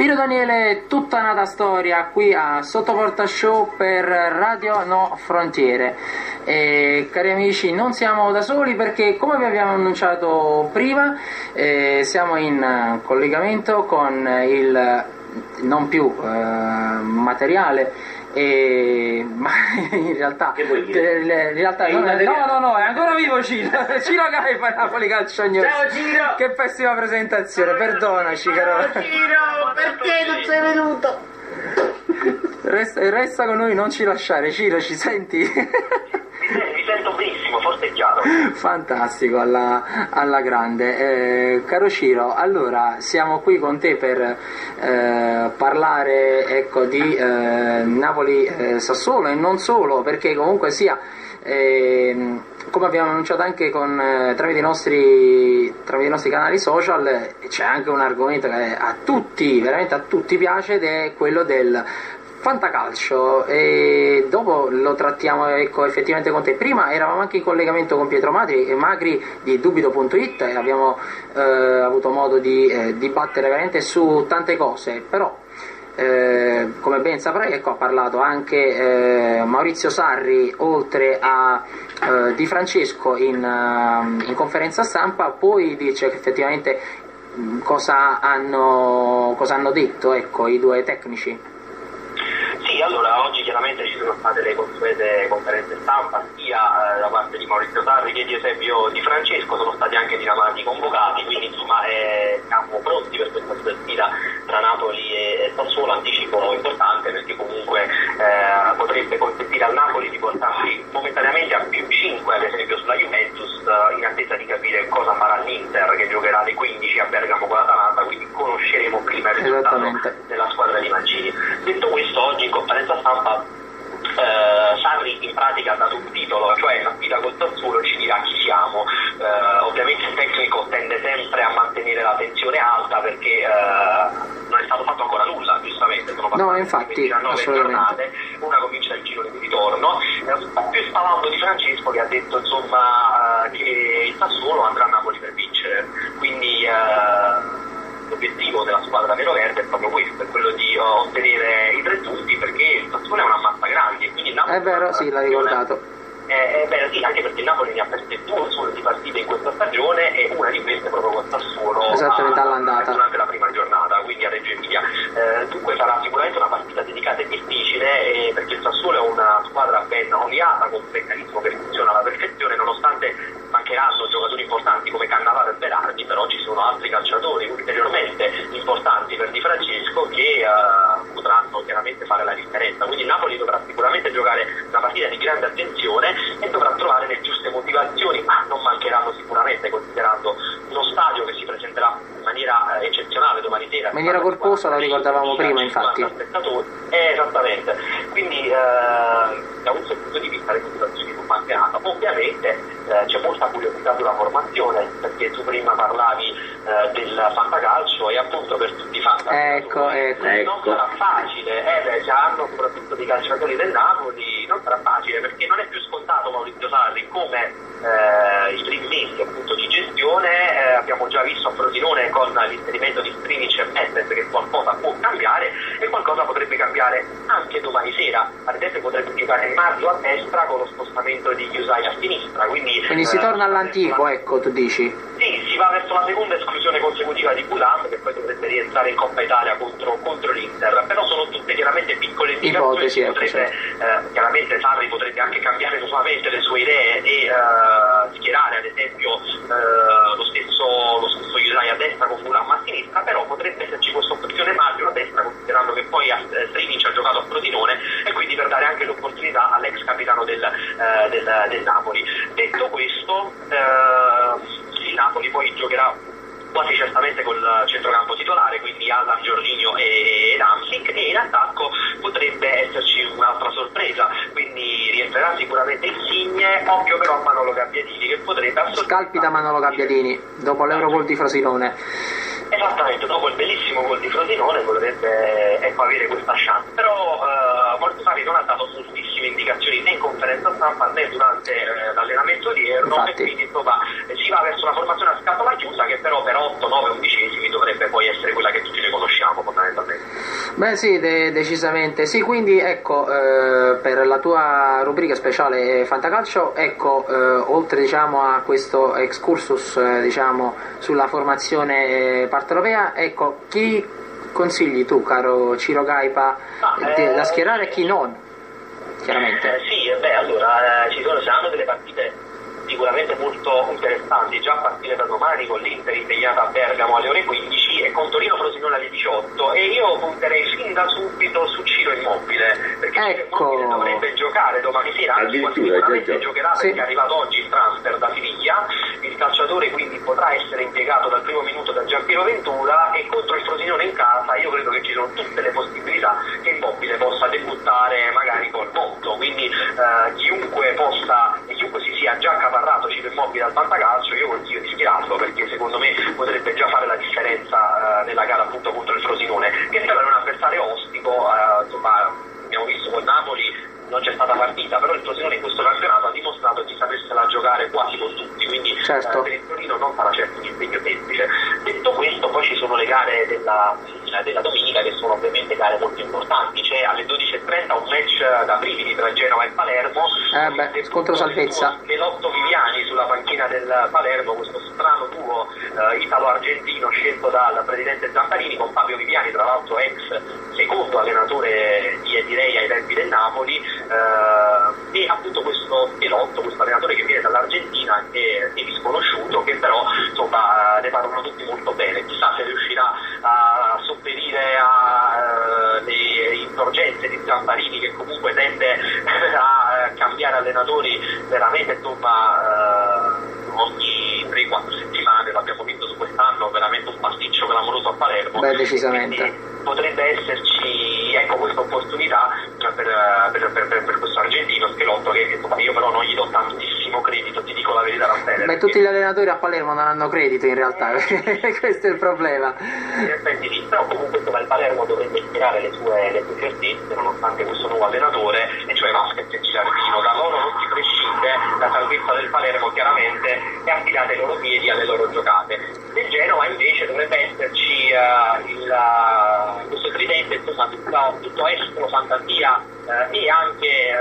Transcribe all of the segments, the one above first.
Piro Daniele, tutta nata storia qui a Sottoporta Show per Radio No Frontiere. E, cari amici, non siamo da soli perché, come vi abbiamo annunciato prima, siamo in collegamento con il non più materiale ma in realtà no, è ancora vivo Ciro Caifa, Napoli Calcio News. Ciao Ciro, che pessima presentazione, perdonaci caro. Ciao Ciro, perché non sei venuto? Resta con noi, non ci lasciare. Ciro, ci senti? Mi sento benissimo, forse è chiaro. Fantastico, alla grande. Caro Ciro, allora siamo qui con te per parlare, ecco, di Napoli Sassuolo e non solo, perché comunque sia, come abbiamo annunciato anche tramite i nostri canali social, c'è anche un argomento che a tutti, veramente a tutti piace, ed è quello del fantacalcio, e dopo lo trattiamo, ecco, effettivamente con te. Prima eravamo anche in collegamento con Pietro Magri di Dubito.it e abbiamo avuto modo di dibattere veramente su tante cose, però come ben saprai, ecco, ha parlato anche Maurizio Sarri, oltre a Di Francesco in conferenza stampa. Poi dice che effettivamente cosa hanno detto, ecco, i due tecnici. Sì, allora oggi chiaramente ci sono state le consuete conferenze stampa sia da parte di Maurizio Sarri che di esempio Di Francesco, sono stati anche diramati convocati, quindi insomma siamo pronti per questa sfida tra Napoli e Sassuolo. Anticipo importante perché comunque potrebbe consentire al Napoli di portarsi momentaneamente a più 5 ad esempio sulla Juventus, in attesa di capire cosa farà l'Inter che giocherà alle 15 a Bergamo con l'Atalanta, quindi conosceremo prima il risultato della squadra di Mancini. Detto questo, oggi in conferenza stampa Sarri in pratica ha dato un titolo, cioè la sfida col Sassuolo ci dirà chi siamo. Ovviamente il tecnico tende sempre a mantenere la tensione alta perché non è stato fatto ancora nulla, giustamente, sono passate infatti, 19 giornate, una comincia il giro di ritorno. Più spalando Di Francesco, che ha detto insomma che il Sassuolo andrà a Napoli per vincere, quindi l'obiettivo della squadra neroverde è proprio questo, è quello di ottenere i 3 punti, perché il Sassuolo è una massa grande, quindi il Napoli, è vero, sì, l'ha ricordato. Beh, sì, anche perché il Napoli ne ha perse 2 solo di partite in questa stagione e una di queste proprio con Sassuolo esattamente all'andata durante la prima giornata, quindi a Reggio Emilia. Dunque sarà sicuramente una partita delicata e difficile, perché il Sassuolo è una squadra ben oliata, con un meccanismo che funziona alla perfezione, nonostante mancheranno giocatori importanti come Cannavaro e Berardi, però ci sono altri calciatori ulteriormente importanti per Di Francesco che potranno chiaramente fare la differenza. Quindi il Napoli dovrà sicuramente giocare una partita di grande attenzione e dovrà trovare le giuste motivazioni, ma non mancheranno sicuramente, considerando uno stadio che si presenterà in maniera eccezionale domani sera. In maniera corposa, lo ricordavamo prima, infatti. Esattamente, quindi da questo punto di vista le motivazioni non mancheranno. Ovviamente c'è molta curiosità sulla formazione, perché tu prima parlavi del fantacalcio e appunto per tutti i fantacalciatori non sarà facile, già hanno soprattutto dei calciatori del Napoli, non sarà facile perché non è più scontato Maurizio Sarri come i primi mesi appunto di gestione. Abbiamo già visto a Frosinone con l'inserimento di Strinic e Mertens che qualcosa può cambiare e qualcosa potrebbe cambiare anche domani sera. Ad esempio potrebbe giocare Mario a destra con lo spostamento di Chiusai a sinistra, quindi si torna all'antico, ecco, tu dici? Sì, si va verso la seconda esclusione consecutiva di Bulan, che poi dovrebbe rientrare in Coppa Italia contro l'Inter, però sono tutte chiaramente piccole ipotesi, chiaramente Sarri potrebbe anche cambiare nuovamente le sue idee e schierare ad esempio lo stesso Iusai a destra con Bulan a sinistra, però potrebbe esserci questa opzione Maggio a destra, considerando che poi Strinic ha giocato a Frosinone e quindi per dare anche l'opportunità all'ex capitano del Napoli. Detto questo, il Napoli poi giocherà quasi certamente col centrocampo titolare, quindi Alan, Jorginho e Hamsik, e in attacco potrebbe esserci un'altra sorpresa, quindi rientrerà sicuramente Insigne, occhio però a Manolo Gabbiadini che potrebbe scalpita Manolo Gabbiadini dopo l'Eurogol di Frosinone. Esattamente, dopo il bellissimo gol di Frosinone potrebbe avere questa chance, però Maurizio Sarri non ha dato moltissime indicazioni né in conferenza stampa né durante l'allenamento odierno, e quindi insomma si va verso una formazione a scatola chiusa che però per 8, 9, 11esimi dovrebbe poi essere quella che tutti ne conosciamo fondamentalmente. Beh sì, decisamente sì, quindi ecco, per la tua rubrica speciale Fantacalcio, ecco, oltre diciamo a questo excursus diciamo sulla formazione partenopea, ecco, chi consigli tu, caro Ciro Gaipa, da schierare e chi non, chiaramente? Sì, allora saranno delle partite sicuramente molto interessanti, già a partire da domani con l'Inter impegnata a Bergamo alle ore 15 e con Torino Frosinone alle 18, e io punterei fin da subito su Ciro Immobile, perché Ciro Immobile dovrebbe giocare domani sera, sicuramente giocherà perché è arrivato oggi il transfer da Siviglia, il calciatore quindi potrà essere impiegato dal primo minuto da Giampiero Ventura, e contro il Frosinone in casa io credo che ci sono tutte le possibilità che Immobile possa debuttare magari col Monto, quindi chiunque si sia già accaparrato Ciro Immobile al Fantacalcio, io consiglio di schierarlo, perché secondo me potrebbe già fare la differenza nella gara appunto contro il Frosinone, che però è un avversario ostico, insomma abbiamo visto con Napoli non c'è stata partita, però il Frosinone in questo campionato ha dimostrato di sapersela giocare quasi con tutti, quindi per il Torino non sarà certo un impegno semplice. Detto questo, poi ci sono le gare della domenica, che sono ovviamente gare molto importanti. C'è alle 12:30 un match da brividi tra Genova e Palermo, scontro salvezza, Melotto Viviani sulla panchina del Palermo, questo strano duo italo-argentino scelto dal presidente Zamparini, con Fabio Viviani tra l'altro ex secondo allenatore direi ai tempi del Napoli, e appunto questo Melotto, questo allenatore che viene dall'Argentina, che è misconosciuto, che però insomma ne parlano tutti molto bene. Chissà se riuscirà a sopperire alle insorgenze di Zamparini, che comunque tende a cambiare allenatori veramente insomma ogni 3-4 settimane, l'abbiamo visto su quest'anno, veramente un pasticcio clamoroso a Palermo. Decisamente. Quindi potrebbe esserci questa opportunità per questo argentino Schelotto, che insomma io però non gli do tantissimo credito, ti dico la verità, Raffaele. Tutti gli allenatori a Palermo non hanno credito in realtà, questo è il problema. In effetti sì, però comunque insomma il Palermo dovrebbe ispirare le sue certezze nonostante questo nuovo allenatore, e cioè Vasquez e Gilardino. Da loro non si prescinde, la salvezza del Palermo chiaramente è affidata ai loro piedi, alle loro giocate. Nel Genova invece dovrebbe esserci questo tridente, insomma tutto estro, fantasia e anche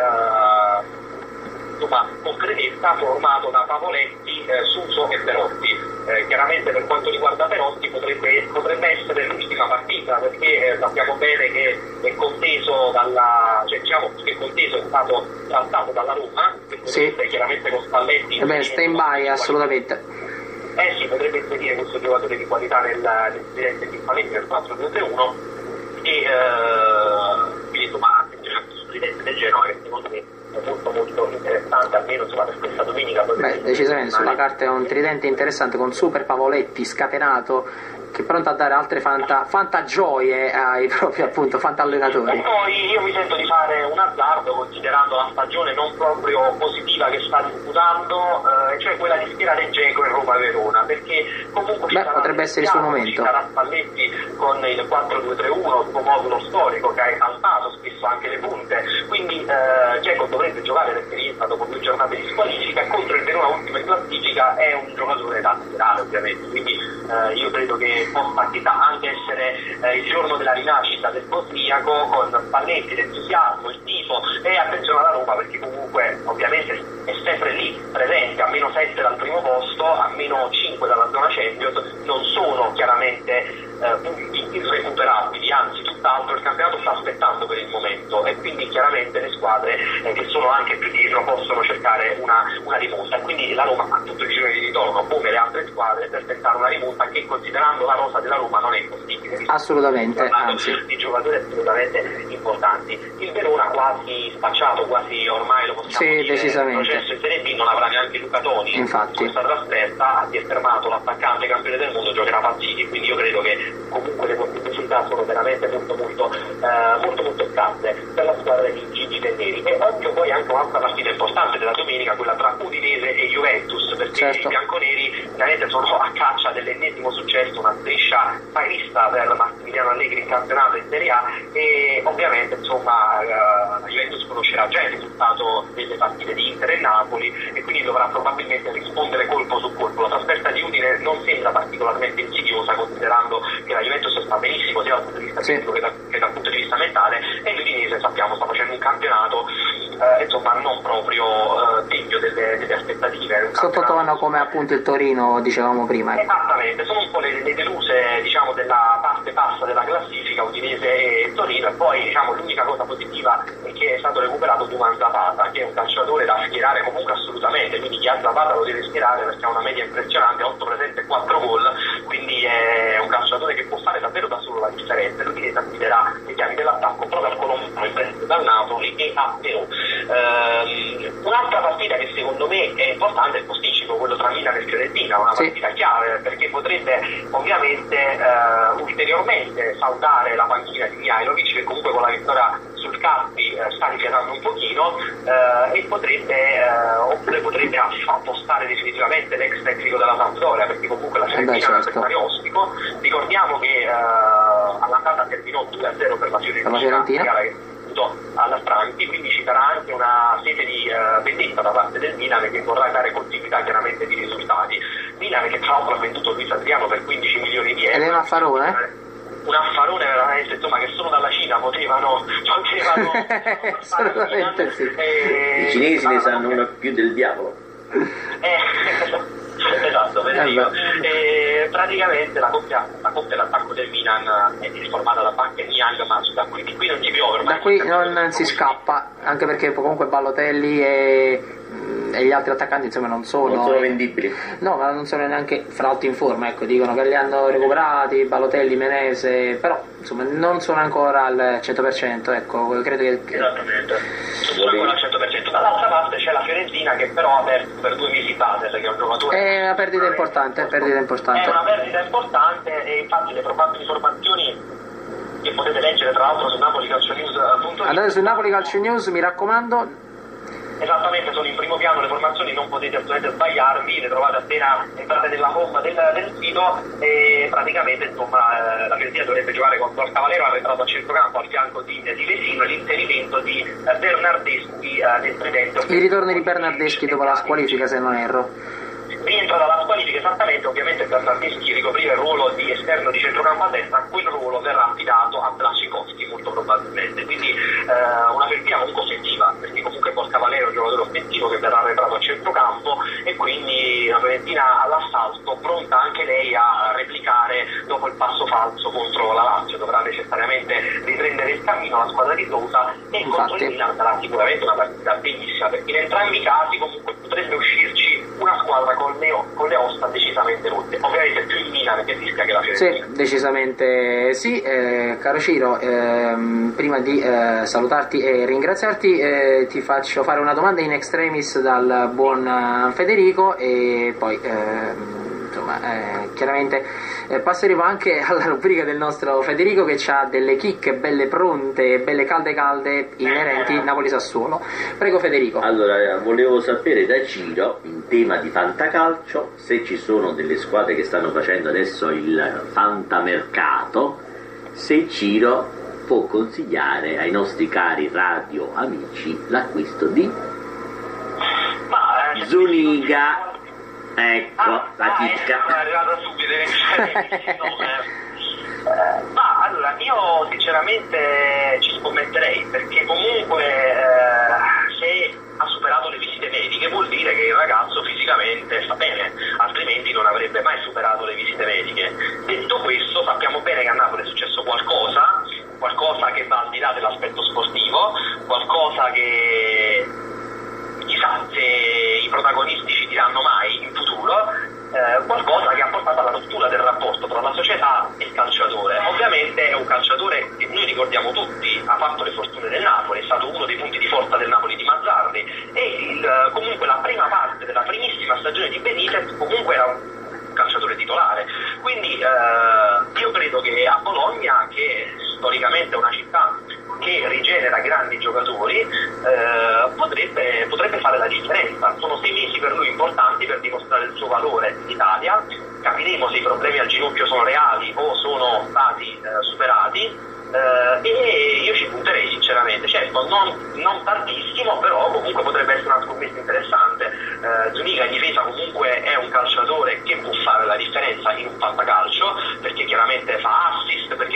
insomma concretezza, formato da Pavoletti, Suso e Perotti. Chiaramente per quanto riguarda Perotti potrebbe essere l'ultima partita, perché sappiamo bene che è conteso che conteso è stato trattato dalla Roma, chiaramente con Spalletti stand by assolutamente. Sì, potrebbe inserire questo giocatore di qualità nel dirette di Spalletti nel 4-2-3-1, e quindi insomma attenzione a questo dirette del Genoa, che secondo me è molto molto interessante, almeno per questa domenica. Decisamente sulla carta è un tridente interessante, con Super Pavoletti scatenato, che è pronto a dare altre fantagioie ai propri appunto fantallenatori. E poi io mi sento di fare un azzardo, considerando la stagione non proprio positiva che sta disputando, cioè quella di schierare Dzeko in Roma e Verona, perché comunque potrebbe essere il suo momento. Ci sarà Spalletti con il 4-2-3-1, il suo modulo storico che ha esaltato spesso anche le punte, quindi Dzeko dovrebbe giocare perché rientra dopo 2 giornate di squalifica, contro il Verona ultimo in classifica è un giocatore da schierare ovviamente, quindi io credo che possa chissà anche essere il giorno della rinascita del bosniaco, con Spalletti, l'entusiasmo, il tifo, e attenzione alla Roma, perché comunque ovviamente è sempre lì presente, a -7 dal primo posto, a -5 dalla zona Champions, non sono chiaramente punti irrecuperabili, anzi tutt'altro, il campionato sta aspettando per il momento, e quindi chiaramente le squadre che sono anche più dietro possono cercare una rimonta, e quindi la Roma ha tutto il giro di ritorno come le altre squadre per tentare una rimonta che, considerando la rosa della Roma, non è possibile. Assolutamente, anzi di giocatori assolutamente importanti. Il Verona quasi spacciato, quasi ormai lo possiamo dire, decisamente. Il processo in Serie B non avrà neanche Luca Toni. Infatti questa trasferta, si è fermato l'attaccante campione del mondo, giocherà Pazzini, quindi io credo che comunque le possibilità sono veramente molto scarse per la squadra di Gigi Tenneri. E ovvio poi anche un'altra partita importante della domenica, quella tra Udinese e Juventus, perché i bianconeri veramente sono a caccia dell'ennesimo successo, una striscia pairista per Massimiliano Allegri in campionato in Serie A, e ovviamente insomma la Juventus conoscerà già il risultato delle partite di Inter e Napoli, e quindi dovrà probabilmente rispondere colpo su colpo. La trasferta di Udine non sembra particolarmente insidiosa, considerando che la Juventus sta benissimo sia dal punto di vista fisico che dal punto di vista mentale, e l'Udinese sappiamo sta facendo un campionato insomma non proprio degno delle aspettative. Sottotono come appunto il Torino dicevamo prima. Esattamente, sono un po' le deluse diciamo della parte bassa della classifica, Udinese e Torino, e poi diciamo l'unica cosa positiva è che è stato recuperato Duman Zapata, che è un calciatore da schierare comunque assolutamente, quindi chi ha Zapata lo deve schierare perché ha una media impressionante, 8 presenze e 4 gol, quindi è un calciatore che può fare davvero da solo la differenza. L'Udinese affiderà i chiavi dell'attacco proprio al Colombano in prestito dal Napoli e a Perù. Un'altra partita che secondo me è importante è il posticipo, quello tra Milan e Fiorentina, una partita chiave perché potrebbe ovviamente ulteriormente saldare la panchina di Mihajlovic, che comunque con la vittoria sul Carpi sta rifiatando un pochino, e oppure potrebbe appostare definitivamente l'ex tecnico della Sampdoria, perché comunque la Fiorentina è un avversario ostico. Ricordiamo che all'andata terminò 2-0 per la Fiorentina, gara che alla Franchi, quindi ci sarà anche una sete di vendetta da parte del Milan, che vorrà dare continuità chiaramente di risultati. Milan che tra l'altro ha venduto Luis Adriano per 15 milioni di euro. Ed è un affarone? Un affarone veramente, insomma, che solo dalla Cina potevano assolutamente sì. I cinesi ne sanno uno più del diavolo. Esatto, praticamente la coppia d'attacco del Milan è formata da Banca e Niang, ma da qui non si piove ormai. Da qui non si scappa, anche perché comunque Balotelli e gli altri attaccanti insomma non sono vendibili. No, ma non sono neanche fra l'altro in forma, ecco, dicono che li hanno recuperati Balotelli, Menese, però insomma non sono ancora al 100%, ecco, credo che esattamente, non sono ancora al 100%. Dall'altra parte c'è la Fiorentina che però ha perso per 2 mesi Basel, che è un giocatore. È una perdita importante, È una perdita importante, e infatti le probabili formazioni che potete leggere tra l'altro su napolicalcionews.it. Andate su Napoli Calcio News, mi raccomando. Esattamente, sono in primo piano le formazioni, non potete assolutamente sbagliarvi, le trovate appena entrate nella home del sito, e praticamente insomma la Fiorentina dovrebbe giocare con Cavallero arretrato a centrocampo al fianco di Vesino, e l'inserimento di Bernardeschi nel tridente. Il ritorno di Bernardeschi dopo la squalifica, se non erro. Rientra dalla squalifica, esattamente. Ovviamente Bernardeschi ricopriva il ruolo di esterno di centrocampo a destra, quel ruolo verrà affidato a Blasicowski molto probabilmente, quindi una Fiorentina comunque offensiva, perché comunque Cavallero è un giocatore offensivo che verrà arretrato a centrocampo, e quindi una Fiorentina all'assalto, pronta anche lei a replicare dopo il passo falso contro la Lazio. Dovrà necessariamente riprendere il cammino la squadra di Sousa, e contro il Milan sarà sicuramente una partita bellissima, perché in entrambi i casi comunque potrebbe uscirci una squadra con le ossa decisamente rotte, ovviamente più il Milan che rischia che la Fiorentina. Sì, decisamente sì. Caro Ciro, prima di salutarti e ringraziarti, ti faccio fare una domanda in extremis dal buon Federico, e poi chiaramente passeremo anche alla rubrica del nostro Federico, che ha delle chicche belle pronte, belle calde inerenti Napoli-Sassuolo. Prego Federico. Allora, volevo sapere da Ciro, in tema di fantacalcio, se ci sono delle squadre che stanno facendo adesso il fantamercato, se Ciro può consigliare ai nostri cari radio amici l'acquisto di Zuniga. Ecco, la chicca. È arrivata subito ma allora io sinceramente ci scommetterei, perché comunque se ha superato le visite mediche vuol dire che il ragazzo fisicamente sta bene, altrimenti non avrebbe mai superato le visite mediche. Detto questo, sappiamo bene che a Napoli è successo qualcosa che va al di là dell'aspetto sportivo, qualcosa che chissà se i protagonisti ci diranno mai in futuro, qualcosa che ha portato alla rottura del rapporto tra la società e il calciatore. Ovviamente è un calciatore che noi ricordiamo tutti, ha fatto le fortune del Napoli, è stato uno dei punti di forza del Napoli di Mazzarri, e comunque la prima parte della primissima stagione di Benitez comunque era un calciatore titolare, quindi io credo che a Bologna, che storicamente è una città che rigenera grandi giocatori, potrebbe fare la differenza. Sono 6 mesi per lui importanti per dimostrare il suo valore in Italia. Capiremo se i problemi al ginocchio sono reali o sono stati superati, e io ci punterei sinceramente. Certo, non tantissimo, però comunque potrebbe essere una scommessa interessante. Zuniga in difesa comunque è un calciatore che può fare la differenza in un fantacalcio, perché chiaramente fa assist, perché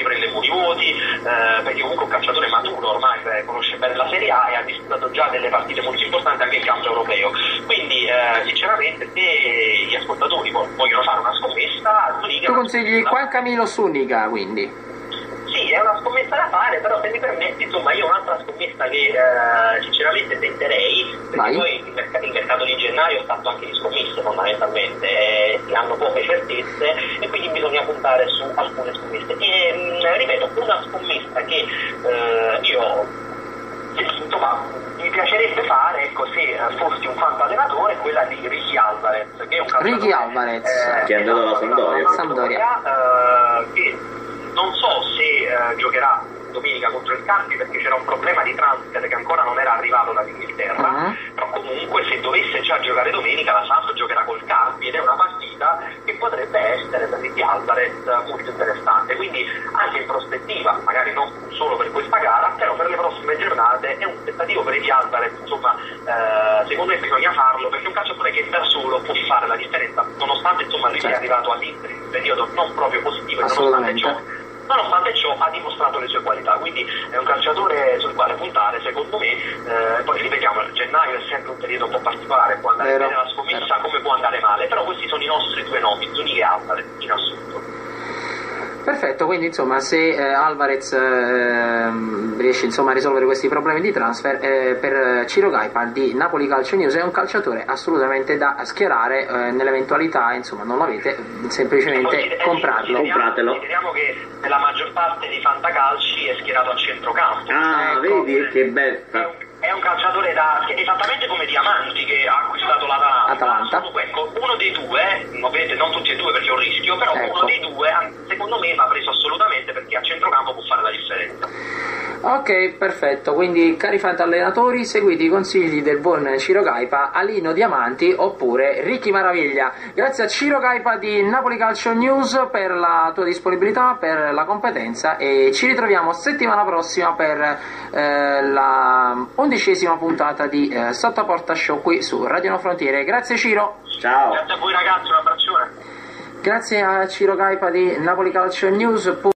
Spalletti comunque un calciatore maturo, ormai conosce bene la Serie A e ha disputato già delle partite molto importanti anche in campo europeo, quindi sinceramente se gli ascoltatori vogliono fare una scommessa, tu consigli Juan Camilo Zúñiga, quindi? Sì, è una scommessa da fare, però se mi permetti, insomma, io ho un'altra scommessa che sinceramente tenterei, perché poi il mercato di gennaio è stato anche di scommesse fondamentalmente, si hanno poche certezze e quindi bisogna puntare su alcune scommesse. E ripeto, una scommessa che io insomma mi piacerebbe fare, ecco, se fossi un fantallenatore, è quella di Ricky Alvarez, che è un calciatore Ricky Alvarez, che è andato alla Sampdoria. Che non so se giocherà domenica contro il Carpi perché c'era un problema di transfer che ancora non era arrivato dall'Inghilterra, però comunque se dovesse già giocare domenica la Samp giocherà col Carpi ed è una partita che potrebbe essere per Ricky Alvarez molto interessante, quindi anche in prospettiva, magari non solo per questa gara, però per le prossime giornate è un tentativo per Ricky Alvarez, insomma secondo me bisogna farlo perché è un calciatore che da solo può fare la differenza, nonostante insomma lui sia arrivato all'Inter in un periodo non proprio positivo, nonostante ciò ha dimostrato le sue qualità, quindi è un calciatore sul quale puntare secondo me. Poi ripetiamo, gennaio è sempre un periodo un po' particolare, può andare bene la scommessa come può andare male, però questi sono i nostri due nomi, Zúñiga e Alvarez in assoluto. Perfetto, quindi insomma se Alvarez riesce insomma a risolvere questi problemi di transfer, per Ciro Gaipa di Napoli Calcio News è un calciatore assolutamente da schierare nell'eventualità, insomma non l'avete, semplicemente comprarlo. Compratelo. Vediamo che nella maggior parte dei fantacalci è schierato a centrocampo. Ecco. Vedi che bella. È un calciatore esattamente come Diamanti che ha acquistato l'Atalanta. Ecco, uno dei due, ovviamente non tutti e due perché è un rischio, però uno dei due secondo me va preso assolutamente perché a centrocampo può fare la differenza. Ok, perfetto, quindi cari fantallenatori seguite i consigli del buon Ciro Gaipa, Alino Diamanti oppure Ricky Maraviglia. Grazie a Ciro Gaipa di Napoli Calcio News per la tua disponibilità, per la competenza e ci ritroviamo settimana prossima per la 11ª puntata di Sottoporta Show qui su Radio No Frontiere. Grazie Ciro. Ciao. Grazie a voi ragazzi, un abbraccione. Grazie a Ciro Gaipa di Napoli Calcio News.